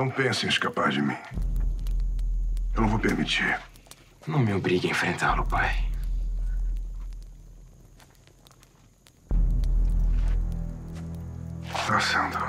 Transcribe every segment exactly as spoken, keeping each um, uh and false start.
Não pense em escapar de mim. Eu não vou permitir. Não me obrigue a enfrentá-lo, pai. Tá, Sandro.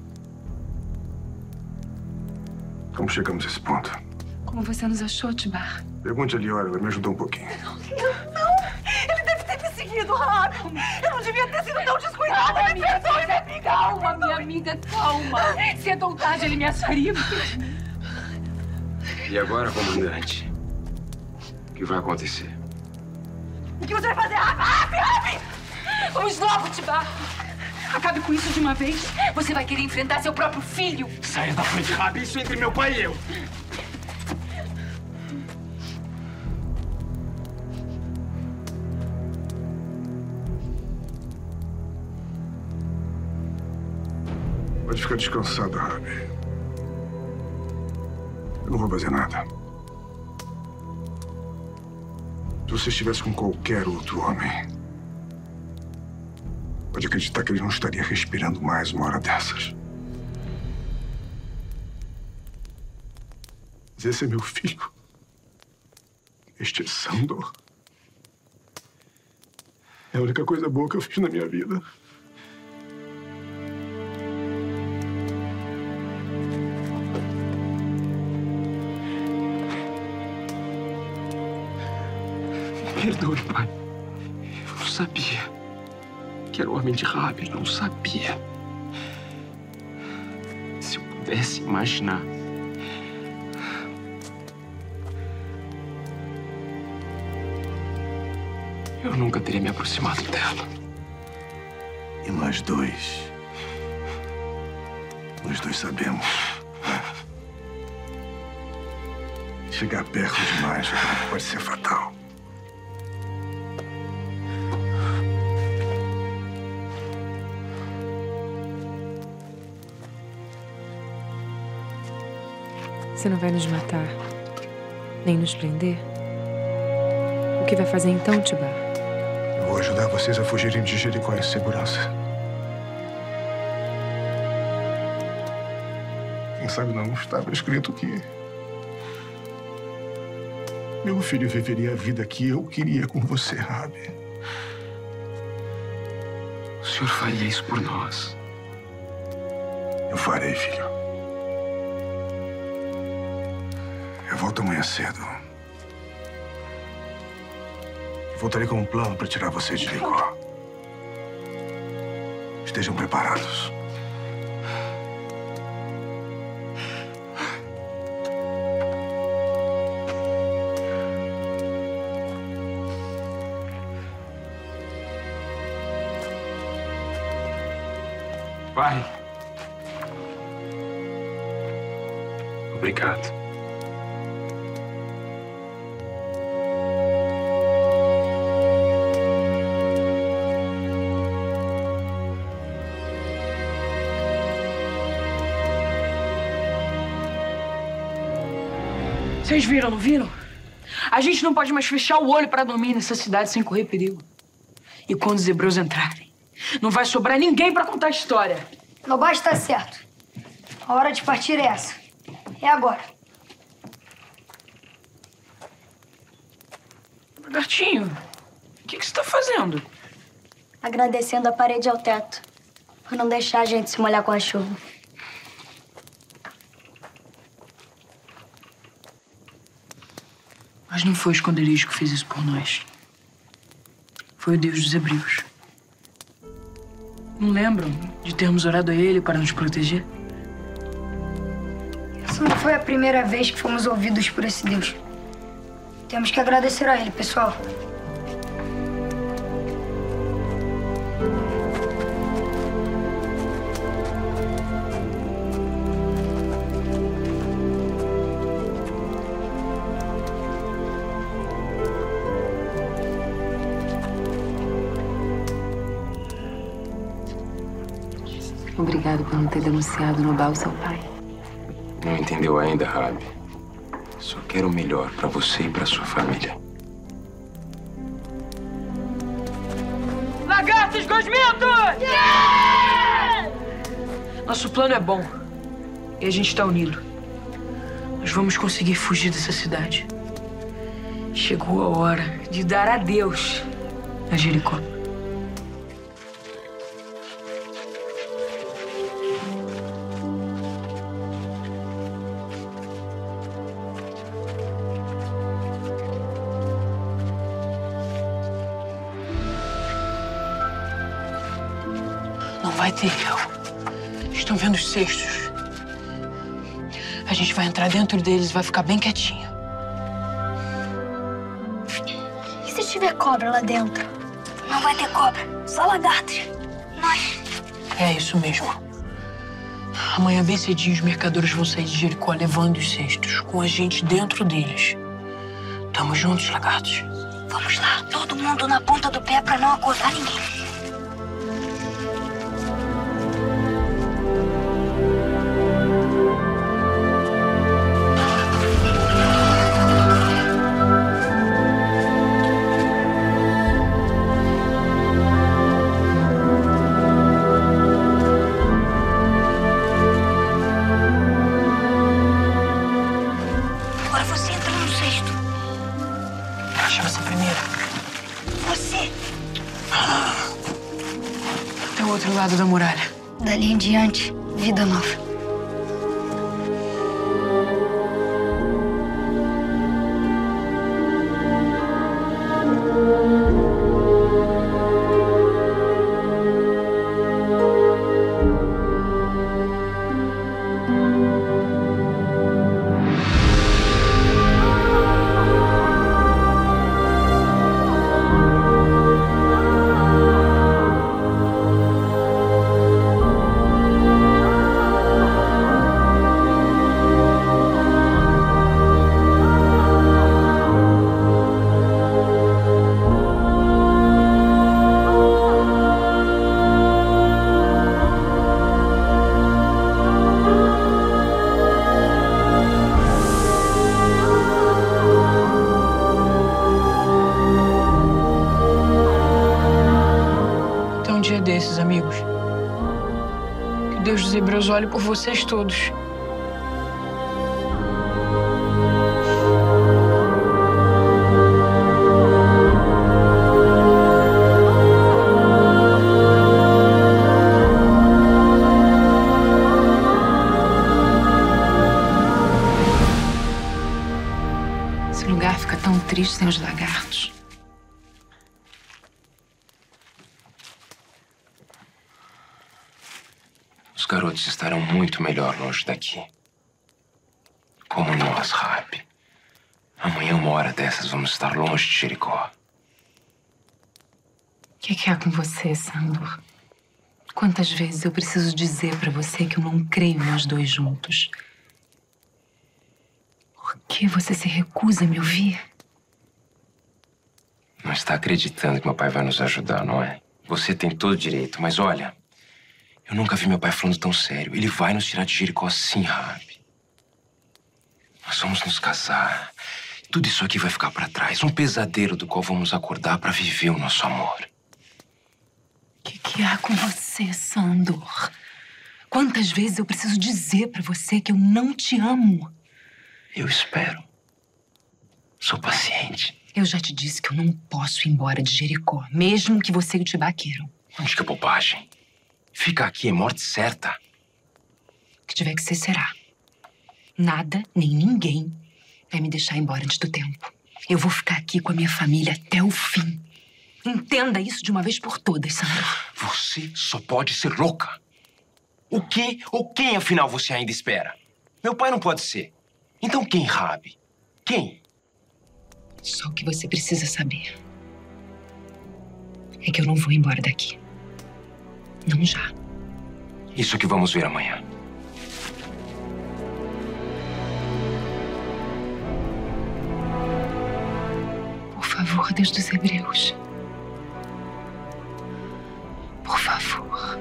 Como chegamos a esse ponto? Como você nos achou, Tibar? Pergunte a Liora, ela me ajudou um pouquinho. Não, não! Ele deve ter me seguido, Rabi! Eu não devia ter sido tão descuidada! Me perdoe, minha amiga! Calma, minha amiga, calma! Cedo ou tarde ele me acharia. E agora, comandante? O que vai acontecer? O que você vai fazer? Rabi, Rabi, Rabi! Vamos logo, Tibar! Acabe com isso de uma vez. Você vai querer enfrentar seu próprio filho. Saia da frente, Rabi. Isso entre meu pai e eu. Pode ficar descansada, Rabi. Eu não vou fazer nada. Se você estivesse com qualquer outro homem, pode acreditar que ele não estaria respirando mais uma hora dessas. Mas esse é meu filho. Este é Sandor. É a única coisa boa que eu fiz na minha vida. Perdoe, pai. Eu não sabia que era o homem de Rabi. Não sabia. Se eu pudesse imaginar. Eu nunca teria me aproximado dela. E nós dois... Nós dois sabemos. Chegar perto demais pode ser fatal. Você não vai nos matar, nem nos prender? O que vai fazer então, Tibar? Eu vou ajudar vocês a fugirem de Jericó em segurança. Quem sabe não estava escrito que meu filho viveria a vida que eu queria com você, Rabi. O senhor faria isso por nós? Eu farei, filho. Eu volto amanhã cedo. E voltarei com um plano para tirar você de Jericó. Estejam preparados. Pai. Obrigado. Vocês viram, não viram? A gente não pode mais fechar o olho para dormir nessa cidade sem correr perigo. E quando os hebreus entrarem, não vai sobrar ninguém para contar a história. Nobote está certo. A hora de partir é essa. É agora. Gatinho, o que, que você está fazendo? Agradecendo a parede ao teto por não deixar a gente se molhar com a chuva. Mas não foi o esconderijo que fez isso por nós. Foi o Deus dos hebreus. Não lembram de termos orado a ele para nos proteger? Essa não foi a primeira vez que fomos ouvidos por esse Deus. Temos que agradecer a ele, pessoal. Obrigado por não ter denunciado Nobal, seu pai. Não entendeu ainda, Rabi. Só quero o melhor pra você e pra sua família. Lagartos gosmentos! Yeah! Nosso plano é bom. E a gente tá unido. Nós vamos conseguir fugir dessa cidade. Chegou a hora de dar adeus a Jericó. Não vai ter erro. Estão vendo os cestos. A gente vai entrar dentro deles e vai ficar bem quietinho. E se tiver cobra lá dentro? Não vai ter cobra, só lagartos. Nós. É isso mesmo. Amanhã bem cedinho os mercadores vão sair de Jericó levando os cestos, com a gente dentro deles. Tamo juntos, lagartos. Vamos lá, todo mundo na ponta do pé pra não acordar ninguém. Lado da muralha. Dali em diante, vida nova. Desses amigos. Que Deus dos Hebreus olhe por vocês todos. Esse lugar fica tão triste sem os lagartos. Os garotos estarão muito melhor longe daqui. Como nós, Rabi. Amanhã, uma hora dessas, vamos estar longe de Jericó. O que, que há com você, Sandor? Quantas vezes eu preciso dizer pra você que eu não creio nós dois juntos? Por que você se recusa a me ouvir? Não está acreditando que meu pai vai nos ajudar, não é? Você tem todo o direito, mas olha... Eu nunca vi meu pai falando tão sério. Ele vai nos tirar de Jericó sim, Rabi. Nós vamos nos casar. Tudo isso aqui vai ficar pra trás. Um pesadelo do qual vamos acordar pra viver o nosso amor. O que, que há com você, Sandor? Quantas vezes eu preciso dizer pra você que eu não te amo? Eu espero. Sou paciente. Eu já te disse que eu não posso ir embora de Jericó, mesmo que você e o Tibá queiram. Onde que é bobagem? Ficar aqui é morte certa. O que tiver que ser, será. Nada, nem ninguém vai me deixar embora antes do tempo. Eu vou ficar aqui com a minha família até o fim. Entenda isso de uma vez por todas, Sandor. Você só pode ser louca. O que ou quem, afinal, você ainda espera? Meu pai não pode ser. Então quem, Rabi? Quem? Só o que você precisa saber é que eu não vou embora daqui. Não já. Isso que vamos ver amanhã. Por favor, Deus dos Hebreus. Por favor.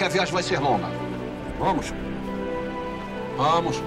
a viagem vai ser longa. Vamos. Vamos.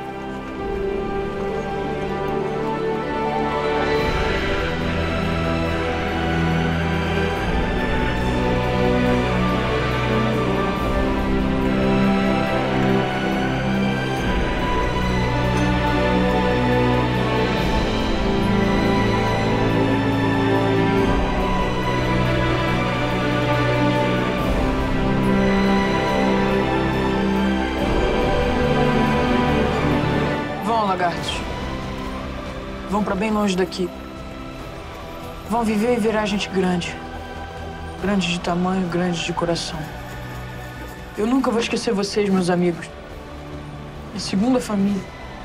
Lagartos. Vão pra bem longe daqui. Vão viver e virar gente grande. Grande de tamanho, grande de coração. Eu nunca vou esquecer vocês, meus amigos. Minha segunda família.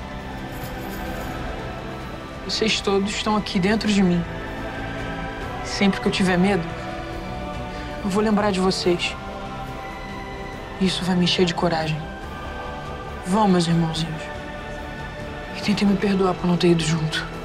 Vocês todos estão aqui dentro de mim. Sempre que eu tiver medo, eu vou lembrar de vocês. Isso vai me encher de coragem. Vão, meus irmãozinhos. E tentem me perdoar por não ter ido junto.